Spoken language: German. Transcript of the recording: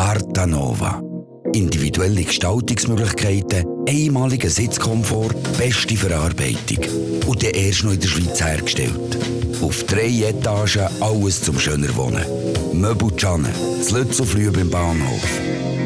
Arta Nova. Individuelle Gestaltungsmöglichkeiten, einmaliger Sitzkomfort, beste Verarbeitung. Und der erst noch in der Schweiz hergestellt. Auf 3 Etagen alles zum schöner Wohnen. Möbel Canne, das Lützelflüh beim Bahnhof.